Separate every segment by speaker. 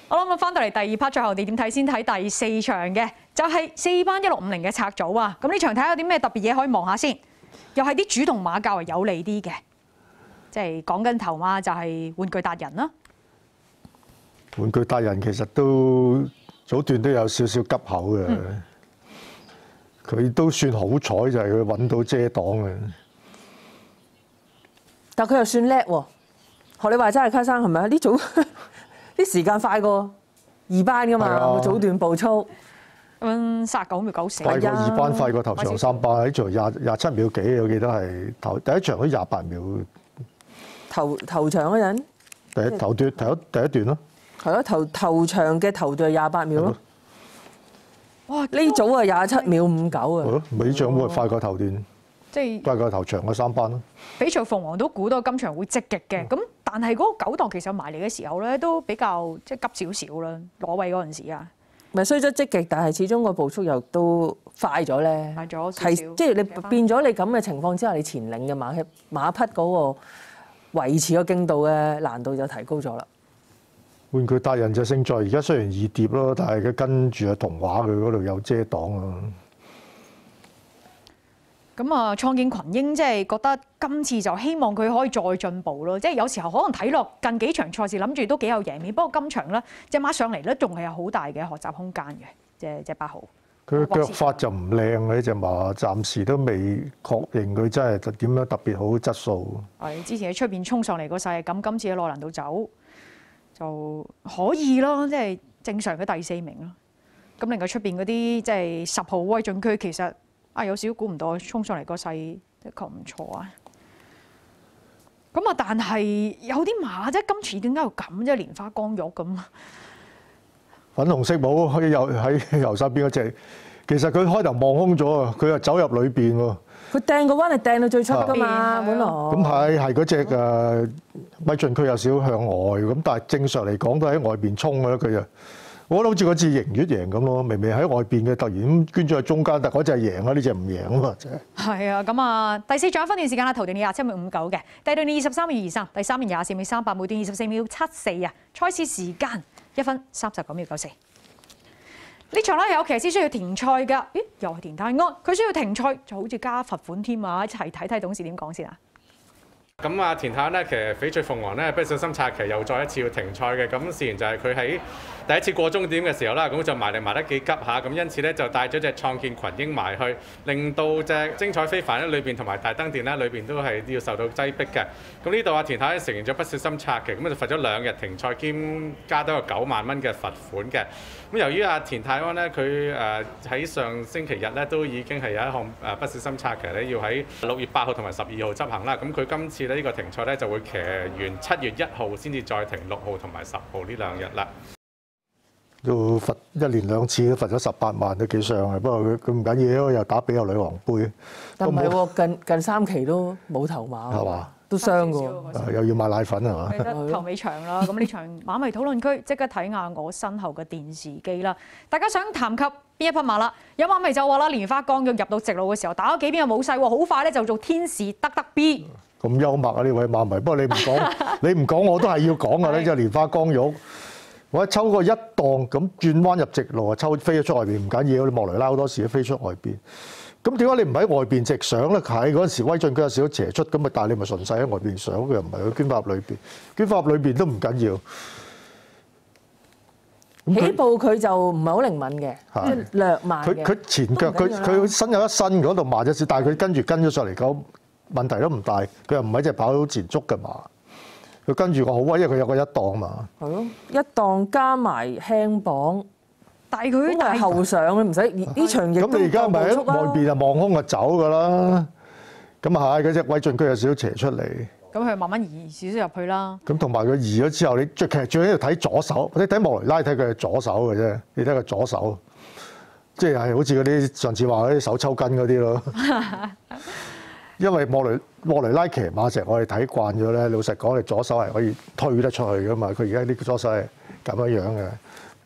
Speaker 1: 我諗翻到嚟第二 part 最後地點睇先睇第4場嘅，就係4班1650嘅拆組啊！咁呢場睇下有啲咩特別嘢可以望下先，又係啲主動馬較為有利啲嘅，即係講緊頭馬就係玩具達人啦。
Speaker 2: 玩具達人其實都早段都有少少急口嘅，佢都算好彩就係佢揾到遮擋嘅。
Speaker 3: 但佢又算叻喎，學你話齋係卡生係咪啊？呢組啲時間快過2班噶嘛，早段步速
Speaker 1: 39秒94，
Speaker 2: 快過2班，快過頭場3班，喺場27秒幾，我記得係第一場都28秒。
Speaker 3: 頭場嗰陣，
Speaker 2: 第一段咯。
Speaker 3: 係咯，頭場嘅頭段係28秒咯。哇！呢組啊27秒59啊。
Speaker 2: 尾場會快過頭段。
Speaker 1: 即係
Speaker 2: 快過頭場嗰3班咯。
Speaker 1: 比賽鳳凰都估到今場會積極嘅，咁但係嗰個9檔其實埋嚟嘅時候咧，都比較即係急少少啦，攞位嗰陣時啊。
Speaker 3: 咪雖則積極，但係始終個步速又都快咗咧。
Speaker 1: 快咗少少。
Speaker 3: 即係你變咗你咁嘅情況之下，你前領嘅馬匹嗰個維持個競度嘅難度就提高咗啦。
Speaker 2: 玩具達人就勝在而家雖然易跌咯，但係佢跟住啊童話佢嗰度有遮擋啊。
Speaker 1: 咁啊，創建群英即係覺得今次就希望佢可以再進步咯，即係有時候可能睇落近幾場賽事諗住都幾有贏面，不過今場咧隻馬上嚟咧仲係有好大嘅學習空間嘅，隻8號。
Speaker 2: 佢腳法就唔靚嘅呢隻馬，暫時都未確認佢真係點樣特別好質素。
Speaker 1: 係之前喺出邊衝上嚟個勢，咁今次喺內欄度走就可以咯，即係正常嘅第4名咯。咁另外出邊嗰啲即係10號威進區其實。有少少估唔到，衝上嚟個勢的確唔錯啊！咁啊，但係有啲馬啫，今次點解又咁啫？蓮花光玉咁，
Speaker 2: 粉紅色帽喺右手邊嗰隻，其實佢開頭望空咗啊，佢又走入裏邊喎。佢
Speaker 3: 掟個彎係掟到最出㗎嘛，本來。咁
Speaker 2: 係嗰隻威進區有少少向外，咁但係正常嚟講都喺外邊衝嘅啦，佢就。我覺得好似嗰次贏越贏咁咯，明明喺外邊嘅，突然咁捐咗去中間，但嗰隻係贏啊，呢隻唔贏啊嘛，真係。係
Speaker 1: 啊，咁啊，第4獎分段時間啦，頭段27秒59嘅，第二段23秒23，第3段24秒38，每段24秒74啊，賽事時間1分39秒94。呢場咧有騎師需要停賽㗎，咦？又係田泰安，佢需要停賽就好似加罰款添啊！一齊睇睇董事點講先啊！
Speaker 4: 咁啊，田泰安咧，其實翡翠鳳凰咧，不小心拆旗又再一次要停賽嘅。咁事緣就係佢喺第一次過終點嘅時候啦，咁就埋得幾急下，咁因此咧就帶咗隻創建群英埋去，令到隻精彩非凡咧裏邊同埋大燈殿咧裏邊都係要受到擠迫嘅。咁呢度啊，田泰安承認咗不小心拆旗，咁就罰咗2日停賽兼加多個9萬蚊嘅罰款嘅。咁由於田泰安咧，佢喺上星期日咧都已經係有一項不小心拆旗咧，要喺6月8號同埋12號執行啦。咁佢今次呢個停賽咧就會騎完7月1號先至再停6號同埋10號呢2日啦。
Speaker 2: 都罰1連2次，都罰咗18萬都幾傷嘅。不過佢唔緊要，又打比亞女王杯。
Speaker 3: 但唔係喎，近3期都冇頭馬。係嘛？都傷㗎。
Speaker 2: 又要買奶粉係嘛？
Speaker 1: 頭尾場啦，咁呢場馬迷討論區即刻睇下我身後嘅電視機啦。大家想談及邊一匹馬啦？有馬迷就話啦，蓮花光玉入到直路嘅時候打咗幾邊又冇勢喎，好快咧就做天使得 B。
Speaker 2: 咁幽默啊呢位馬迷，不過你唔講，你唔講我都係要講㗎呢隻蓮花光玉。我一抽個1檔咁轉彎入直路啊，飛咗出外邊唔緊要，你莫雷拉好多時都飛出外邊。咁點解你唔喺外邊直上咧？喺嗰陣時威進區有少少斜出咁啊，但係你咪順勢喺外邊上，佢又唔係佢捐翻入裏邊，捐翻入裏邊都唔緊
Speaker 3: 要。起步佢就唔係好靈敏嘅，即係略慢嘅。
Speaker 2: 佢前腳佢身有一身嗰度慢咗少，但係佢跟咗上嚟講問題都唔大。佢又唔係隻跑到前足嘅馬。佢跟住個好威，因為佢有個1檔嘛。係咯
Speaker 3: ，1檔加埋輕磅，
Speaker 1: 但係佢
Speaker 3: 係後上，你唔使呢場亦都。
Speaker 2: 咁你而家咪喺外邊啊望空就走㗎啦。咁啊係，嗰隻威進區有少少斜出嚟。
Speaker 1: 咁佢慢慢移少少入去啦。
Speaker 2: 咁同埋佢移咗之後，你其實最緊要睇左手，你睇莫雷拉睇佢係左手嘅啫。你睇佢左手，即係好似嗰啲上次話嗰啲手抽筋嗰啲咯。因為莫雷拉騎馬成我哋睇慣咗咧，老實講，你左手係可以推得出去噶嘛。佢而家呢個左手係咁樣嘅，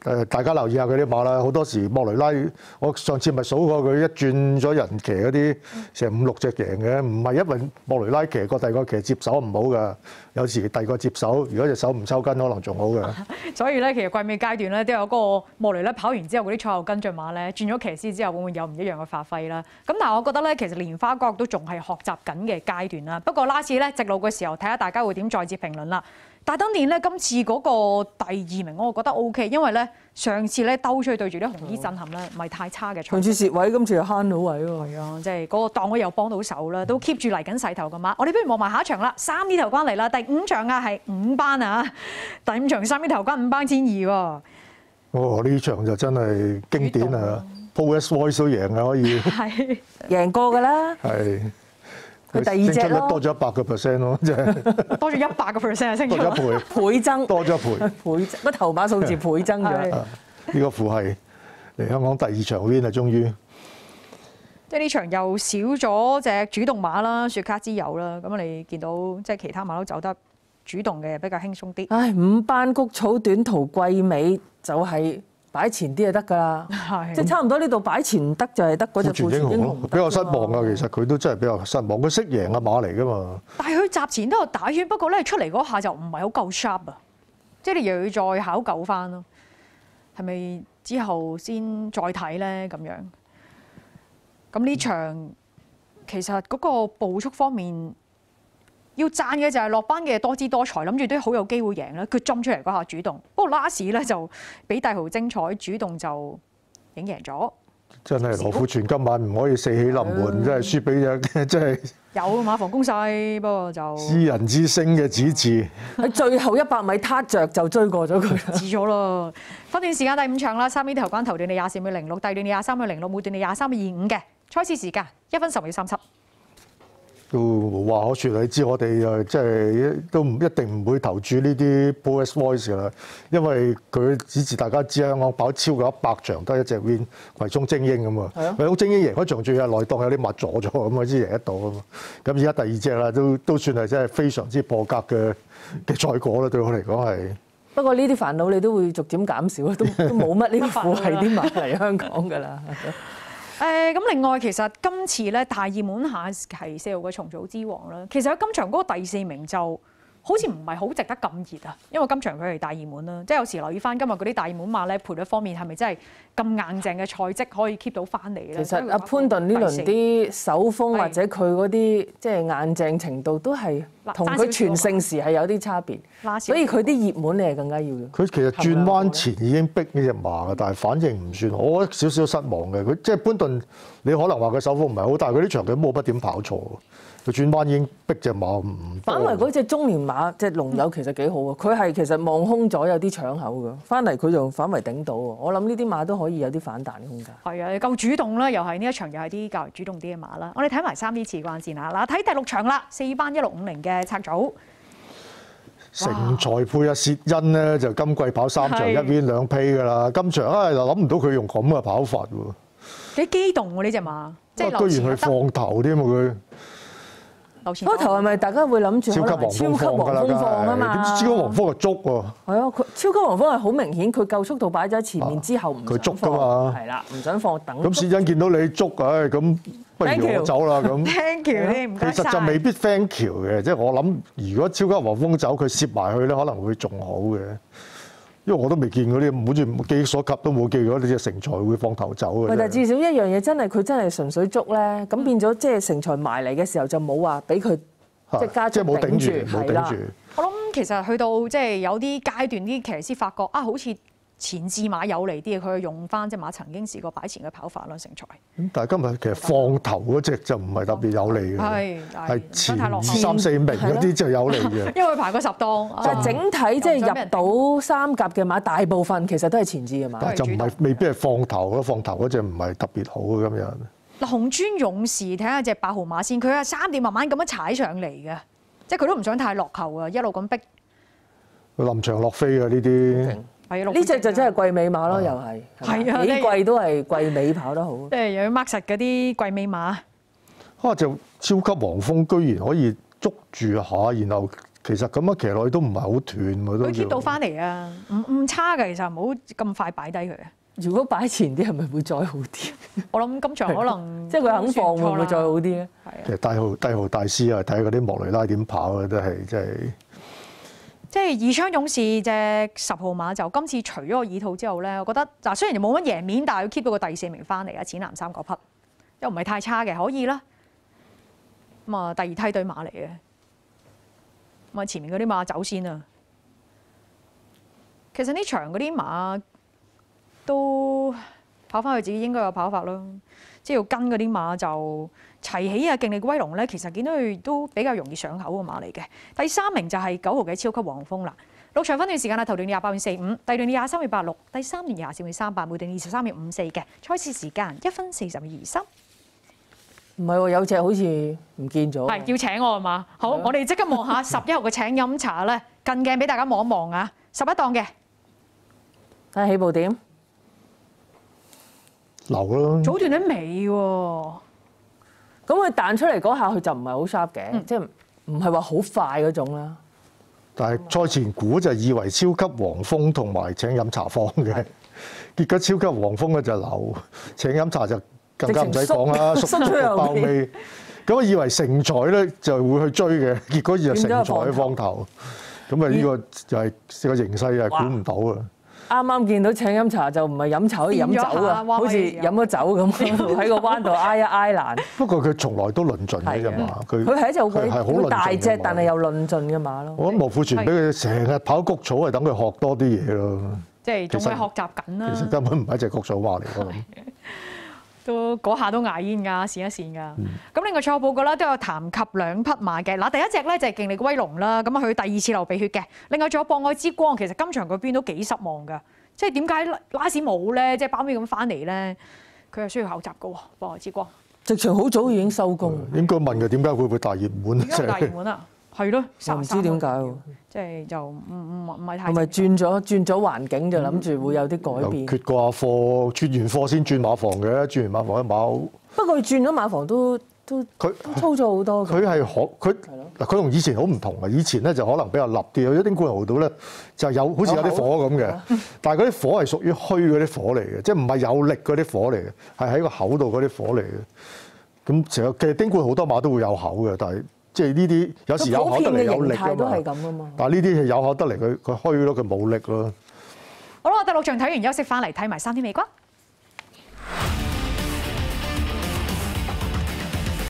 Speaker 2: 大家留意下佢啲馬啦，好多時莫雷拉，我上次咪數過佢一轉咗人騎嗰啲成5、6隻贏嘅，唔係因為莫雷拉騎過第二個騎接手唔好㗎，有時第二個接手，如果隻手唔抽筋，可能仲好㗎。
Speaker 1: 所以咧，其實季尾階段咧都有嗰個莫雷拉跑完之後嗰啲賽後跟進馬咧，轉咗騎師之後會唔會有唔一樣嘅發揮啦？咁但係我覺得咧，其實蓮花角都仲係學習緊嘅階段啦。不過拉次咧直路嘅時候，睇下大家會點再接評論啦。大登殿咧今次嗰個第2名，我覺得 O K， 因為咧上次咧兜出去對住啲紅衣震撼咧，唔係太差嘅。
Speaker 3: 上次蝕位，今次又慳到位喎。
Speaker 1: 係啊，即係嗰個檔位又幫到手啦，都 keep 住嚟緊勢頭㗎嘛。我哋不如望埋下一場啦，3呢頭關嚟啦，第5場啊係5班啊，第5場3呢頭關5班1,200喎。
Speaker 2: 哦，呢場就真係經典啊 ！Poets Voice 都贏啊，可以
Speaker 1: 係
Speaker 3: 贏過㗎啦。
Speaker 2: 係。
Speaker 3: 佢第2隻咯，
Speaker 2: 多咗100%咯，即係
Speaker 1: 多咗100%啊，升咗
Speaker 2: 多咗一倍，
Speaker 3: 倍增，
Speaker 2: 多咗一倍，
Speaker 3: 倍增個頭馬數字倍增咗。
Speaker 2: 呢個符係嚟香港第2場 win 啊，終於。
Speaker 1: 即係呢場又少咗隻主動馬啦，雪卡之友啦。咁你見到即係其他馬都走得主動嘅比較輕鬆啲。
Speaker 3: 唉，5班谷草短途季尾就係擺前啲就得㗎啦，即係差唔多呢度擺前唔得就係得嗰隻
Speaker 2: 富全英雄咯，比較失望啊！其實佢都真係比較失望，佢識贏嘅馬嚟㗎嘛。
Speaker 1: 但係佢閘前都有打圈，不過咧出嚟嗰下就唔係好夠 sharp 啊，即係你又要再考究翻咯。係咪之後先再睇咧咁樣？咁呢場其實嗰個步速方面要讚嘅就係落班嘅多姿多彩，諗住都好有機會贏啦。佢針出嚟嗰下主動，不過拉士咧就比大豪精彩，主動就影贏咗。
Speaker 2: 真係羅富全今晚唔可以四起臨門，真係輸俾隻真係
Speaker 1: 有馬房攻勢，不過就
Speaker 2: 知人之星嘅指示
Speaker 3: 喺最後100米撻着就追過咗佢啦。
Speaker 1: 止咗咯。分段時間第5場啦，3呢頭關頭段你24秒06，第二段你23秒06，每段你23秒25嘅賽事時間1分10秒37。
Speaker 2: 都無話可説，你知我哋即係都唔一定唔會投注呢啲 Poets Voice 㗎啦，因為佢指示大家知香港跑超過100場得一隻 win，葵涌精英咁啊，葵涌精英贏嗰場仲要係內檔有啲物阻咗咁啊，先贏得到啊嘛。咁而家第2隻啦，都算係真係非常之破格嘅賽果啦，對我嚟講係。
Speaker 3: 不過呢啲煩惱你都會逐漸減少啦，都冇乜呢啲負係啲馬嚟香港㗎啦。
Speaker 1: 咁另外其實今次咧大熱門下係4號嘅重組之王啦。其實喺今場嗰個第4名就好似唔係好值得咁熱啊，因為今場佢係大熱門啦。即係有時留意翻今日嗰啲大熱門馬咧，賠率方面係咪真係咁硬淨嘅賽績可以 keep 到翻嚟咧？
Speaker 3: 其實阿潘頓呢輪啲手風或者佢嗰啲即係硬淨程度都係同佢全盛時係有啲差別，所以佢啲熱門你係更加要嘅。
Speaker 2: 佢其實轉彎前已經逼呢隻馬嘅，但係反應唔算好，我少少失望嘅。佢即係潘頓，你可能話佢手風唔係好，但係佢呢場佢冇乜點跑錯。佢轉彎已經逼隻馬唔多。
Speaker 3: 反為嗰隻中年馬隻龍友其實幾好啊！佢係其實望空咗有啲搶口㗎，翻嚟佢就反為頂到喎。我諗呢啲馬都可以有啲反彈空間。
Speaker 1: 係啊，夠主動啦，又係呢一場又係啲較為主動啲嘅馬啦。我哋睇埋3啲次關先啦。嗱，睇第6場啦，4班1650嘅策組。
Speaker 2: 成才配啊！薛恩咧就今季跑3場1 win 2批㗎啦。今場就諗唔到佢用咁嘅跑法喎。
Speaker 1: 幾激動喎呢隻馬，即係
Speaker 2: 居然係放頭添喎佢。
Speaker 3: 開頭係咪大家會諗住
Speaker 2: 超級黃蜂放啊嘛？點知超級黃蜂就捉喎？
Speaker 3: 係啊，佢超級黃蜂係好明顯，佢夠速度擺咗喺前面之後唔
Speaker 2: 佢捉㗎嘛？
Speaker 3: 係啦，唔想放等。
Speaker 2: 咁薛恩見到你捉，唉咁不如我走啦咁。
Speaker 1: Thank you 添，唔該晒。
Speaker 2: 其實就未必 thank you 嘅，即係我諗，如果超級黃蜂走，佢攝埋去咧，可能會仲好嘅。因為我都未見過啲，好似記憶所及都冇記過呢隻成才會放頭走嘅。
Speaker 3: 但係至少一樣嘢真係佢真係純粹捉咧，咁變咗即係成才埋嚟嘅時候就冇話俾佢即係加速頂住，係啦。
Speaker 1: 我諗其實去到即係有啲階段，啲騎師發覺啊，好似前置馬有利啲嘅，佢用翻隻馬曾經試過擺前嘅跑法咯，成才。
Speaker 2: 咁但係今日其實放頭嗰隻就唔係特別有利嘅，係前2、3、4名嗰啲就有利嘅。
Speaker 1: 因為佢排過10檔。
Speaker 3: 但係整體即係入到3甲嘅馬，大部分其實都係前置嘅馬。
Speaker 2: 但係就唔係未必係放頭咯，放頭嗰隻唔係特別好嘅今日。
Speaker 1: 嗱，紅磚勇士睇下隻8號馬先，佢係3點慢慢咁樣踩上嚟嘅，即係佢都唔想太落後啊，一路咁逼。臨場落飛啊！呢啲
Speaker 3: 呢隻就真係季尾馬咯，又係。係啊，幾季都係季尾跑得好。
Speaker 1: 即係又要 mark 實嗰啲季尾馬。
Speaker 2: 啊！就超級黃蜂居然可以捉住下，然後其實咁樣騎落去都唔係好斷喎，都
Speaker 1: 佢 keep 到翻嚟啊，唔差嘅，其實唔好咁快擺低佢。
Speaker 3: 如果擺前啲係咪會再好啲？
Speaker 1: 我諗今場可能
Speaker 3: 即係佢肯放會唔會再好啲咧？
Speaker 2: 其實帝豪大師啊，睇下嗰啲莫雷拉點跑啊，都係真係。
Speaker 1: 即係二槍勇士隻10號馬就今次除咗個耳套之後咧，我覺得嗱雖然冇乜贏面，但係佢 keep 到個第4名翻嚟啊，淺藍3個匹又唔係太差嘅，可以啦。咁啊，第2梯隊馬嚟嘅，咁啊前面嗰啲馬走先啊。其實呢場嗰啲馬都跑翻佢自己應該有跑法咯，即係要跟嗰啲馬就齊起啊！勁力威龍咧，其實見到佢都比較容易上口嘅馬嚟嘅。第3名就係9號嘅超級黃蜂啦。6場分段時間啊，頭段28秒45，第二段23秒86，第3段24秒38，每段23秒54嘅。賽事時間1分40秒23。
Speaker 3: 唔係喎，有隻好似唔見咗。
Speaker 1: 係要請我係嘛？好，我哋即刻望下11號嘅請飲茶咧，近鏡俾大家望一望啊！11檔嘅，
Speaker 3: 睇下起步點。
Speaker 2: 流咯，
Speaker 1: 早段喺尾喎。
Speaker 3: 咁佢彈出嚟嗰下，佢就唔係好 sharp 嘅，即係唔係話好快嗰種啦。
Speaker 2: 但係賽前估就以為超級黃蜂同埋請飲茶放嘅，結果超級黃蜂咧就流，請飲茶就更加唔使講啦，縮到爆尾。咁我以為成才咧就會去追嘅，結果就成才喺放頭。咁啊呢個就係個形勢係估唔到啊！
Speaker 3: 啱啱見到請飲茶就唔係飲茶，可以飲酒啊，好似飲咗酒咁喺個彎度挨一挨難。
Speaker 2: 不過佢從來都論盡嘅啫嘛，佢
Speaker 3: 係一隻好大隻
Speaker 2: 嘅
Speaker 3: 但係又論盡嘅馬咯。
Speaker 2: 我覺得莫富全俾佢成日跑谷草係等佢學多啲嘢咯。
Speaker 1: 即係仲係學習緊啦。
Speaker 2: 其實根本唔係一隻谷草馬嚟㗎。
Speaker 1: 都嗰下都牙煙㗎，閃一閃㗎。咁另外賽後報告啦，都有談及2匹馬嘅。嗱，第一隻咧就係勁力威龍啦，咁啊佢第2次流鼻血嘅。另外仲有博愛之光，其實今場佢邊都幾失望㗎。即係點解拉屎冇咧？即係包尾咁翻嚟咧，佢係需要考習㗎喎。博愛之光
Speaker 3: 直情好早已經收工。
Speaker 2: 應該問佢點解會唔會大熱門？
Speaker 1: 點解大熱門啊？係咯，
Speaker 3: 我唔知點解喎。
Speaker 1: 即係就唔係太。
Speaker 3: 係咪轉咗環境就諗住會有啲改變？
Speaker 2: 缺過貨，轉完貨先轉馬房嘅，轉完馬房一馬。
Speaker 3: 不過佢轉咗馬房都粗咗好多。
Speaker 2: 佢係佢同以前好唔同嘅。以前咧就可能比較立啲，有啲丁冠豪度咧就有好似有啲火咁嘅，但係嗰啲火係屬於虛嗰啲火嚟嘅，即係唔係有力嗰啲火嚟嘅，係喺個口度嗰啲火嚟嘅。咁成日其實丁冠好多馬都會有口嘅，但係。即係呢啲有時有口得嚟有力㗎嘛，但係呢啲係有口得嚟佢虛咯，佢冇力咯。
Speaker 1: 好啦，第6場睇完休息翻嚟睇埋3天美瓜。